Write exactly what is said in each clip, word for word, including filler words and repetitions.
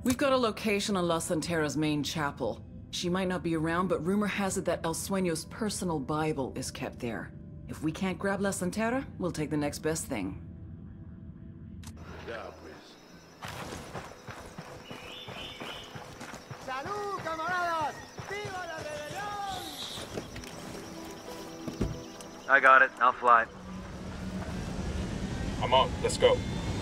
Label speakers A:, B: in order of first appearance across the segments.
A: We've got a location on La Santera's main chapel. She might not be around, but rumor has it that El Sueño's personal Bible is kept there. If we can't grab La Santera, we'll take the next best thing.
B: Ya, pues.
C: ¡Salud, camaradas! ¡Viva la rebelión!
D: I got it. I'll fly.
B: I'm on. Let's go.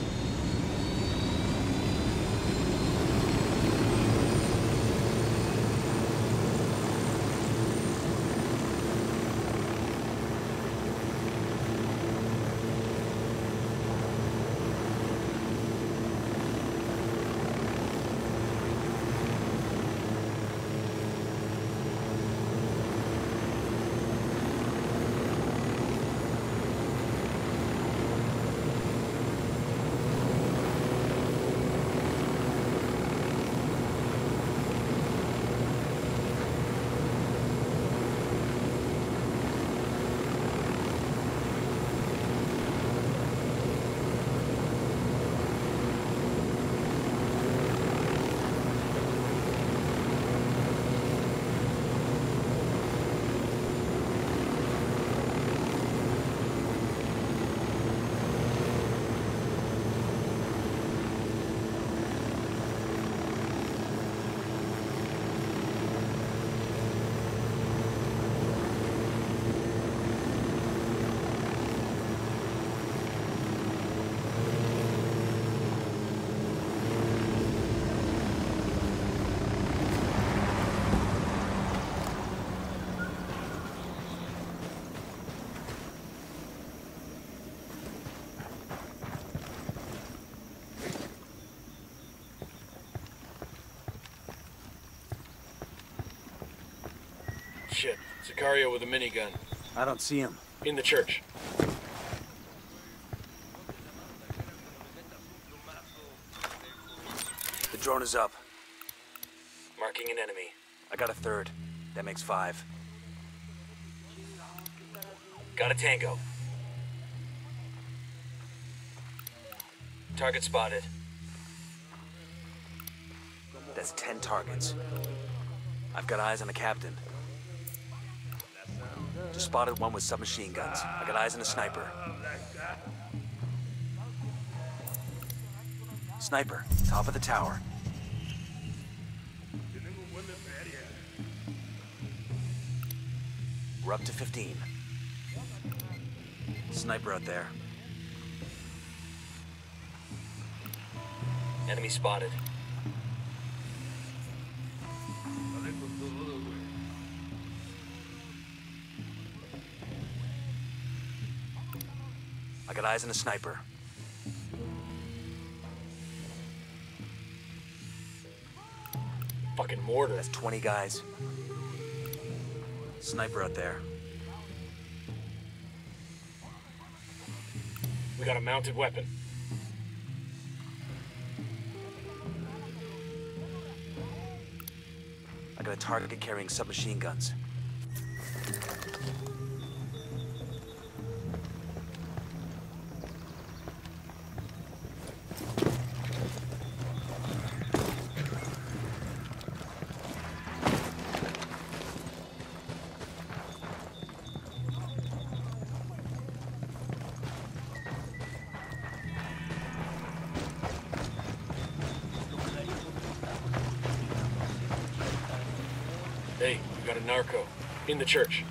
B: Shit. Sicario with a minigun.
E: I don't see him.
B: In the church.
E: The drone is up.
B: Marking an enemy.
E: I got a third. That makes five.
B: Got a tango. Target spotted.
E: That's ten targets. I've got eyes on the captain. Just spotted one with submachine guns. I got eyes on a sniper. Sniper, top of the tower. We're up to fifteen. Sniper out there.
B: Enemy spotted.
E: I got eyes on a sniper.
B: Fucking mortar.
E: That's twenty guys. Sniper out there.
B: We got a mounted weapon.
E: I got a target carrying submachine guns.
B: Hey, we got a narco. In the church.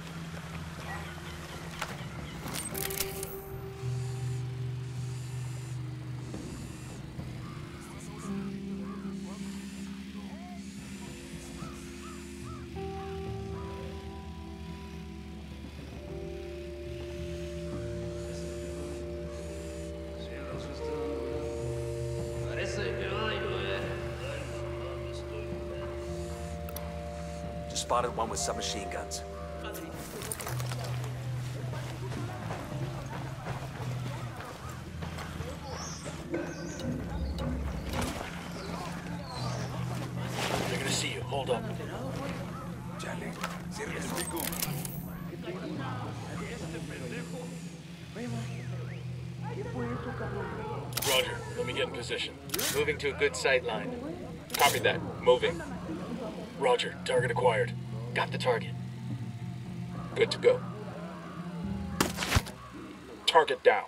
E: Just spotted one with submachine guns.
B: They're gonna see you. Hold up. Roger. Let me get in position. Moving to a good sight line. Copy that. Moving. Roger. Target acquired. Got the target. Good to go. Target down.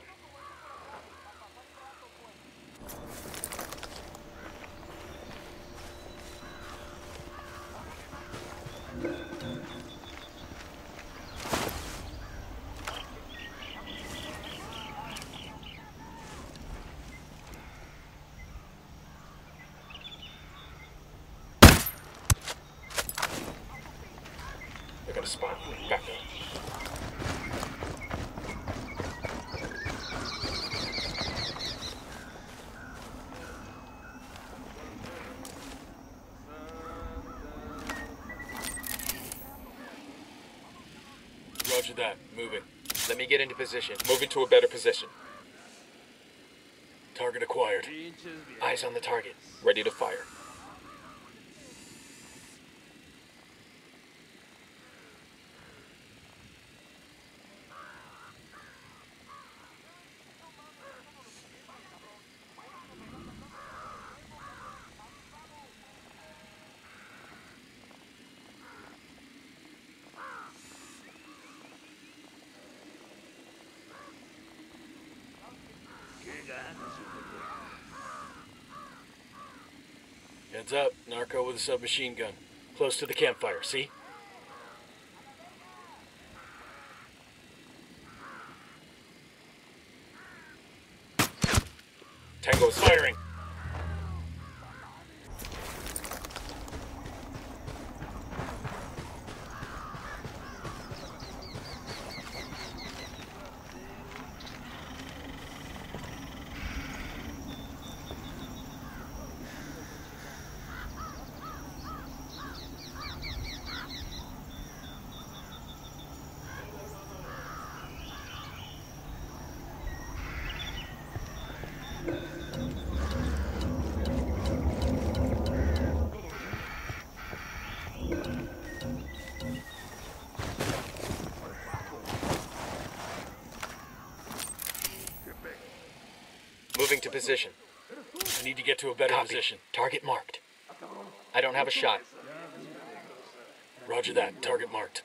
B: I got a spot. Back up. Roger that. Moving. Let me get into position. Moving to a better position. Target acquired. Eyes on the target. Ready to fire. Heads up, narco with a submachine gun. Close to the campfire, see? Tango is firing. Moving to position. I need to get to a better Copy. position. Target marked. I don't have a shot. Roger that. Target marked.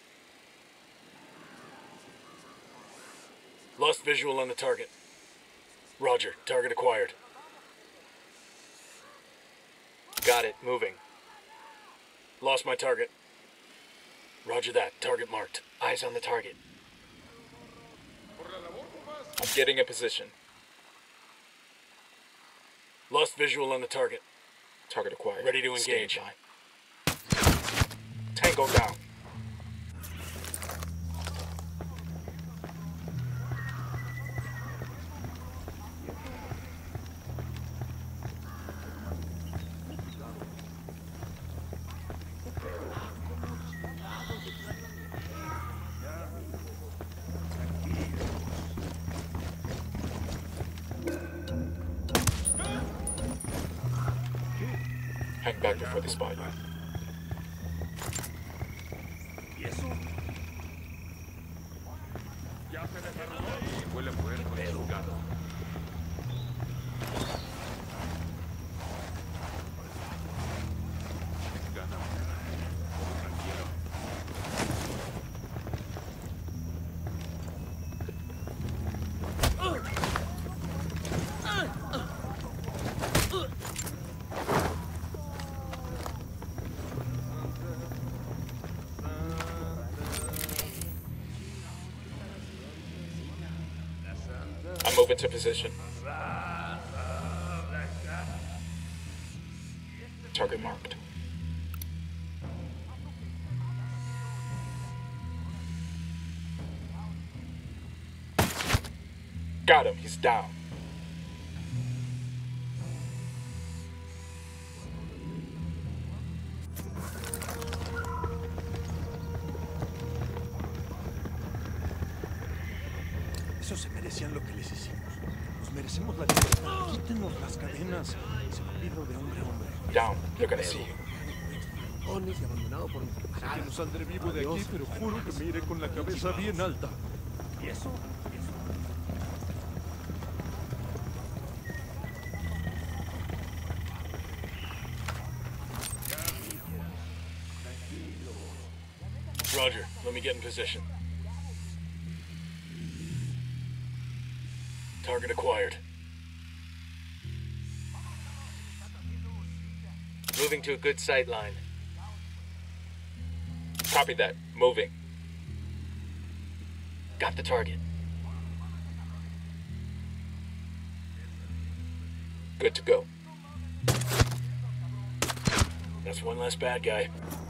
B: Lost visual on the target. Roger. Target acquired. Got it. Moving. Lost my target. Roger that. Target marked. Eyes on the target. I'm getting a position. Lost visual on the target. Target acquired. Ready to engage. Tango down. Hang back before they spot you. I'm moving to position. Target marked. Got him, he's down.
F: Esos se merecían lo que les hicimos. Nos merecemos la libertad. Quítenos las cadenas. Se olvidó de hombre a hombre.
B: Down, they're gonna see you.
F: Y abandonado por mis hermanos. Que no saldré vivo de aquí, pero juro que me iré con la cabeza bien alta. ¿Y eso?
B: Roger. Let me get in position. Target acquired. Moving to a good sight line. Copy that. Moving. Got the target. Good to go. That's one less bad guy.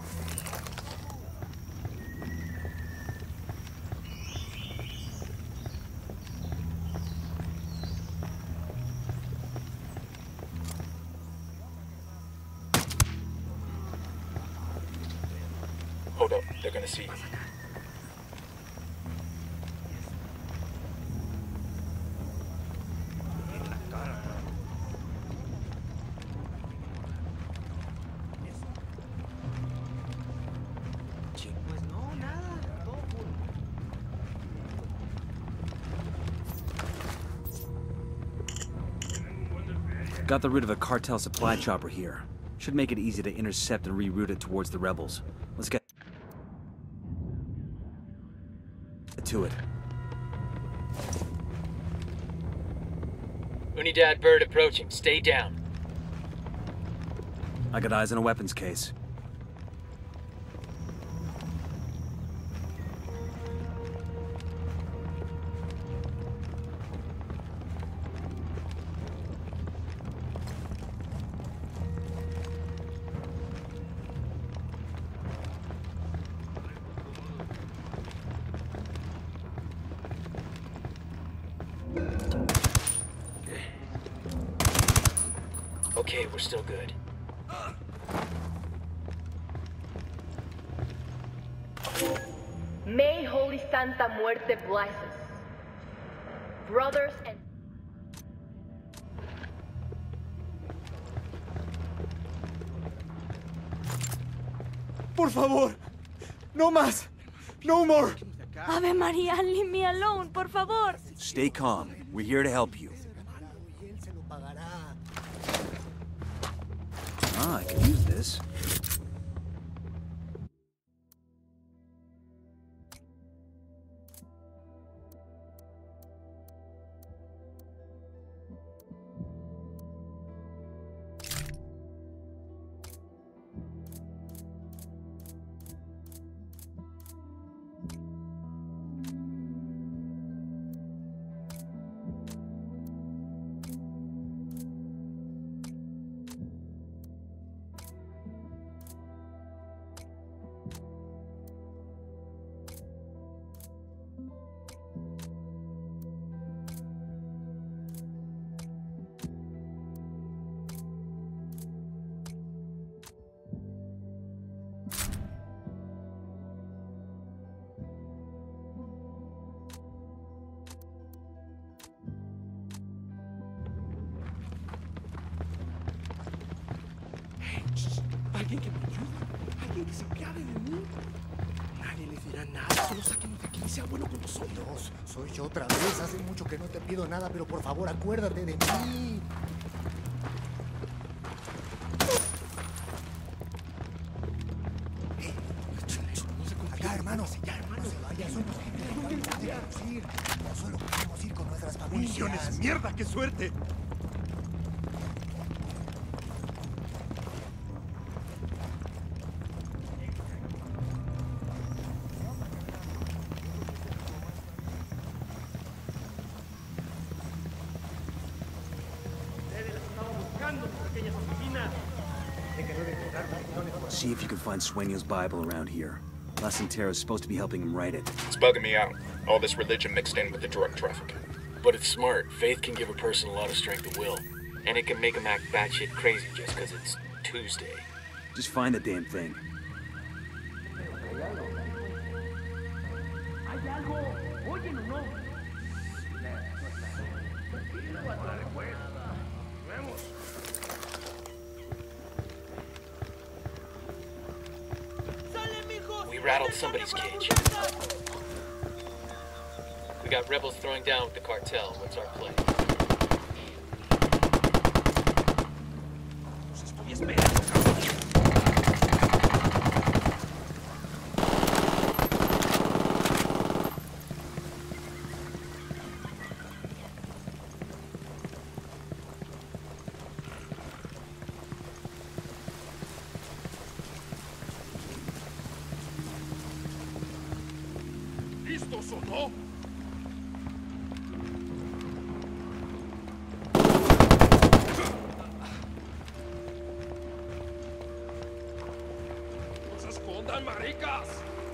B: Hold up, they're gonna see you.
E: Got the route of a cartel supply chopper here. Should make it easy to intercept and reroute it towards the rebels. Let's get to it.
B: Unidad bird approaching. Stay down.
E: I got eyes on a weapons case.
B: Okay, we're still good.
G: May Holy Santa Muerte bless us. Brothers and...
F: Por favor. No más. No more.
H: Ave Maria, leave me alone, por favor.
E: Stay calm. We're here to help you. Ah, I can use this.
F: Alguien que me ayude. Alguien que se apiade de mí. Nadie les dirá nada. Solo sáquenme de aquí y sea bueno con nosotros.
C: Soy yo otra vez. Hace mucho que no te pido nada, pero por favor acuérdate de mí. Acá, hermano. Ya, hermano. Se vaya. Somos gente que no podemos ir. No solo podemos ir con nuestras familias.
F: Municiones. ¡Mierda! ¡Qué suerte!
E: See if you can find Sueño's Bible around here. La Santera's supposed to be helping him write it.
B: It's bugging me out. All this religion mixed in with the drug trafficking. But it's smart. Faith can give a person a lot of strength of will. And it can make them act batshit crazy just because it's Tuesday.
E: Just find the damn thing.
B: We rattled somebody's cage. We got rebels throwing down with the cartel. What's our play?
F: chistoso, ¿no? ¡No se escondan, maricas!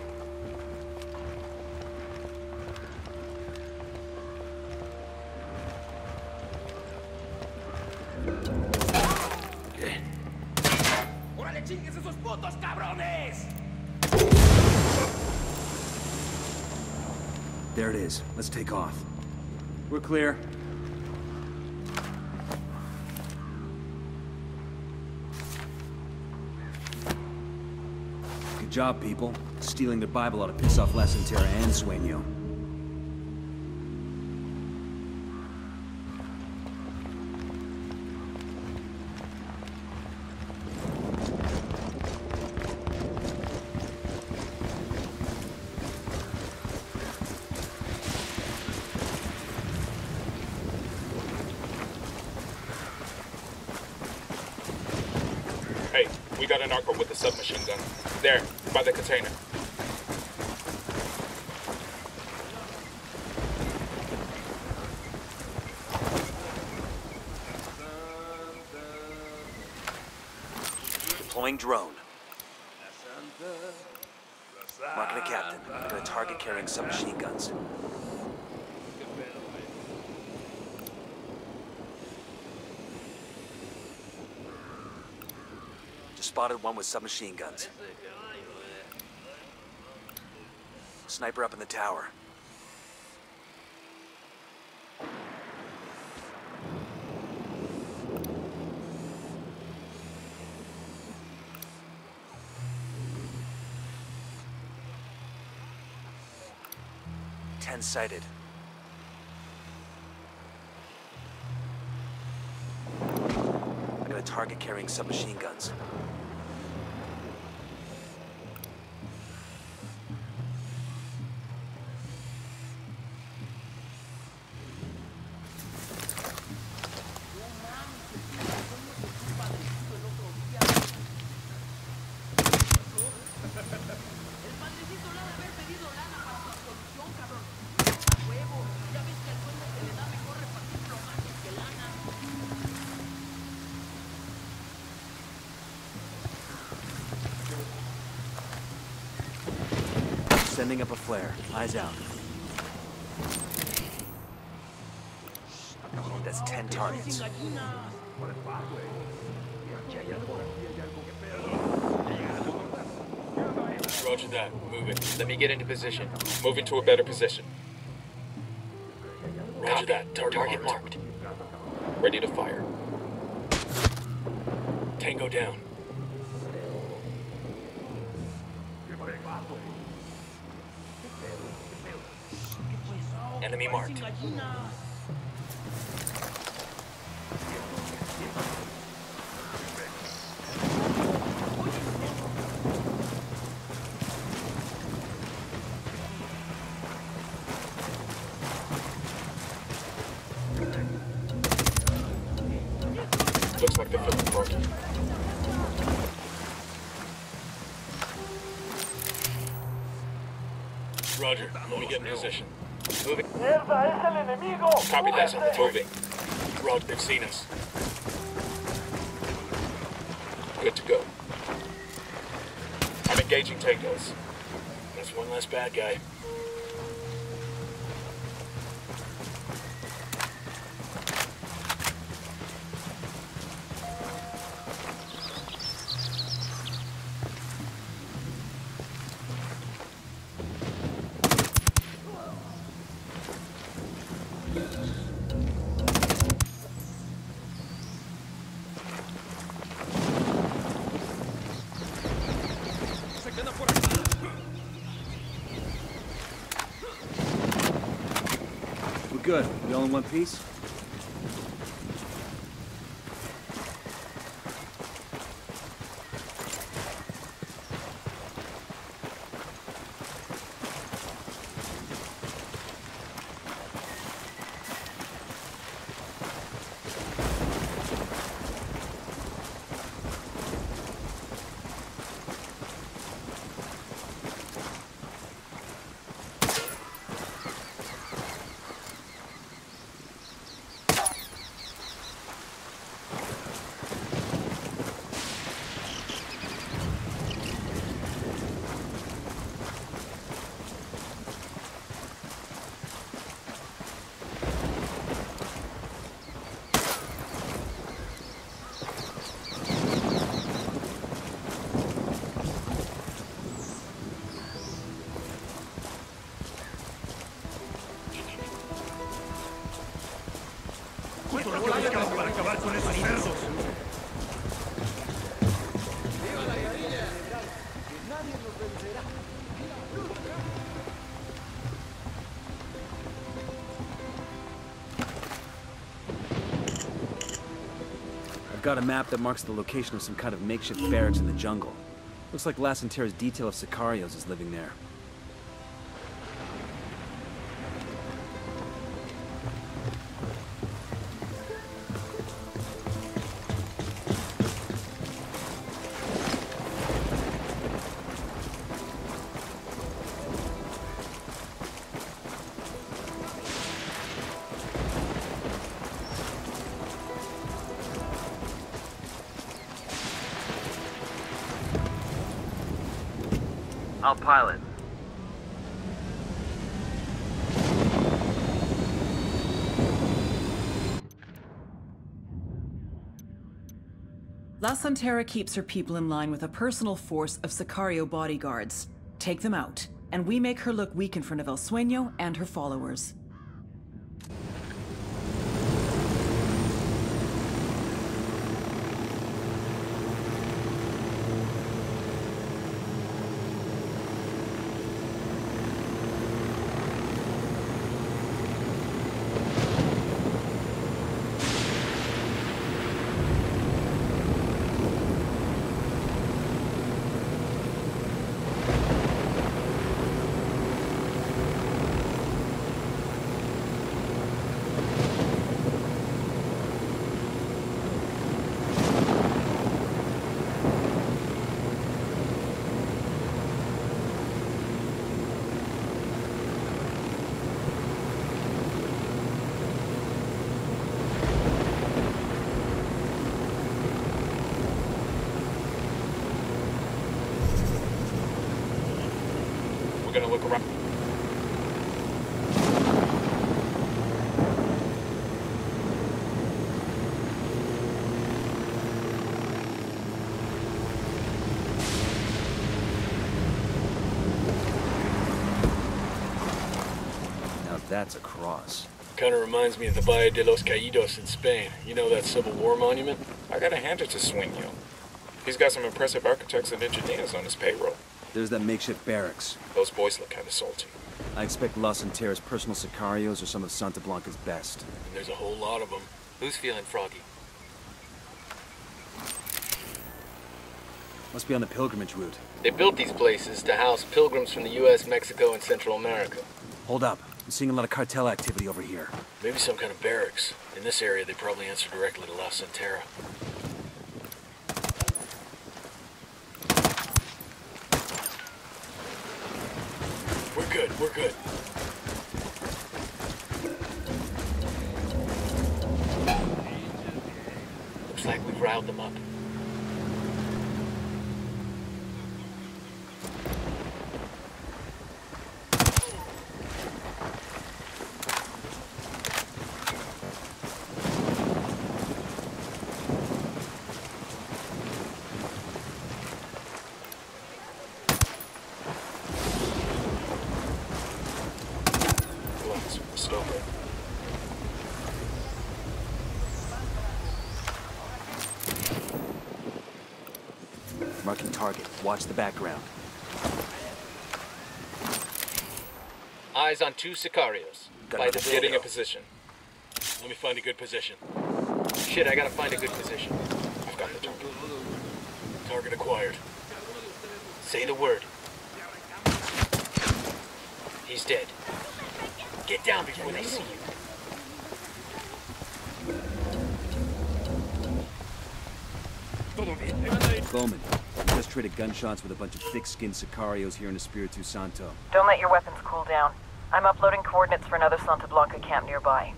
F: ¡Órale, chingues esos putos cabrones!
E: There it is. Let's take off. We're clear. Good job, people. Stealing the Bible ought to piss off La Santera and Sueño.
B: Hey, we got a narco with a submachine gun. There, by the container.
E: Deploying drone. Marking a captain. I'm gonna target carrying submachine guns. Just spotted one with submachine guns. Sniper up in the tower. Ten sighted. I'm gonna target carrying submachine guns. Sending up a flare. Eyes out. That's ten targets.
B: Roger that. Move it. Let me get into position. Move into a better position. Roger that. Target, Target marked. marked. Ready to fire. Tango down. Enemy marked. Looks like they're filling parking. Roger, let me get in position. Moving. Copy that. Moving. Roger, they've seen us. Good to go. I'm engaging tangos. That's one less bad guy.
E: We're good. We all in one piece?
F: ¿Cuánto lo que buscamos para acabar con esos cerdos?
E: I've got a map that marks the location of some kind of makeshift barracks in the jungle. Looks like La Santera's detail of Sicarios is living there.
D: I'll pilot.
A: La Santera keeps her people in line with a personal force of Sicario bodyguards. Take them out, and we make her look weak in front of El Sueño and her followers.
B: We're gonna look around.
E: Now that's a cross.
B: Kind of reminds me of the Valle de los Caídos in Spain. You know that Civil War monument? I gotta hand it to Sueño. He's got some impressive architects and engineers on his payroll.
E: There's that makeshift barracks.
B: Those boys look kind of salty.
E: I expect La Santera's personal Sicarios or some of Santa Blanca's best.
B: And there's a whole lot of them. Who's feeling froggy?
E: Must be on the pilgrimage route.
B: They built these places to house pilgrims from the U S, Mexico, and Central America.
E: Hold up. I'm seeing a lot of cartel activity over here.
B: Maybe some kind of barracks. In this area, they probably answer directly to La Santera. We're good, we're good. Looks like we've riled them up.
E: Marking target. Watch the background.
B: Eyes on two Sicarios.
E: Got
B: By the
E: another
B: getting a
E: video.
B: position. Let me find a good position. Shit, I gotta find a good position. I've got the target. Target acquired. Say the word. He's dead. Get down before they see you.
E: Bowman, we just traded gunshots with a bunch of thick-skinned Sicarios here in Espiritu Santo.
I: Don't let your weapons cool down. I'm uploading coordinates for another Santa Blanca camp nearby.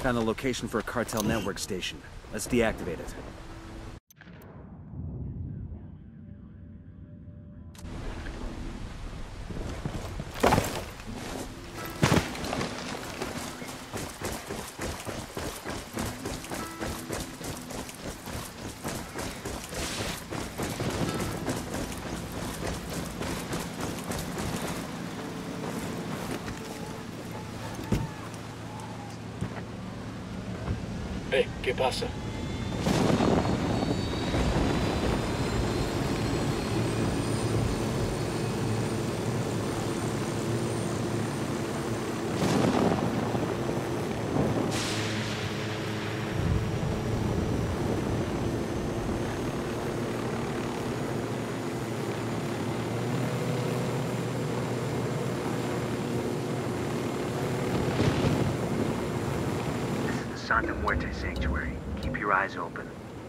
E: Found the location for a cartel network station. Let's deactivate it.
B: Hey, ¿qué pasa?
D: Santa Muerte Sanctuary. Keep your eyes open.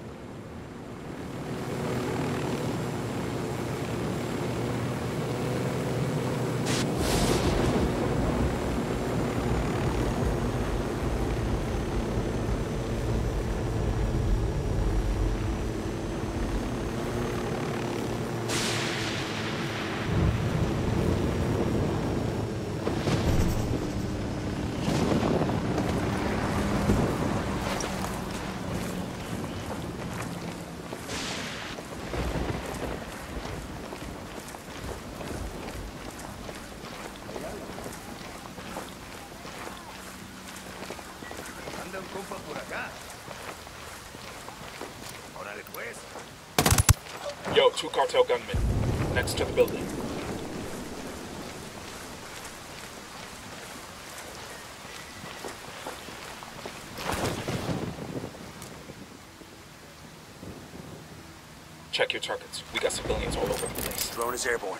B: Yo, two cartel gunmen. Next to the building. Check your targets. We got civilians all over the place.
E: Drone is airborne.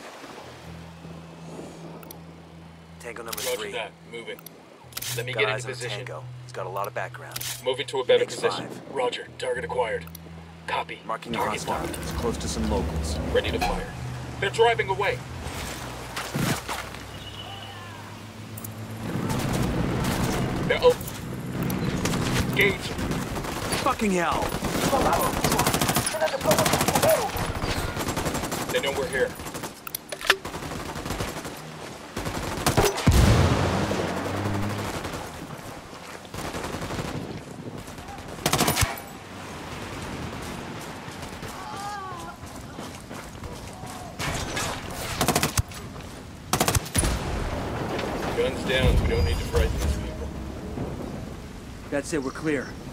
E: Tango number
B: Roger
E: three.
B: that. Move it. Let me
E: Got
B: get
E: eyes
B: into
E: on
B: position.
E: Tango. He's got a lot of background.
B: Moving to a better
E: Makes
B: position.
E: five.
B: Roger. Target acquired. Copy.
E: Marking the
B: Target
E: hostile.
B: marked.
E: It's close to some locals.
B: Ready to fire. They're driving away. They're oh. Gage.
E: Fucking hell!
B: They know we're here. Guns down. We don't need to frighten these people.
E: That's it, we're clear.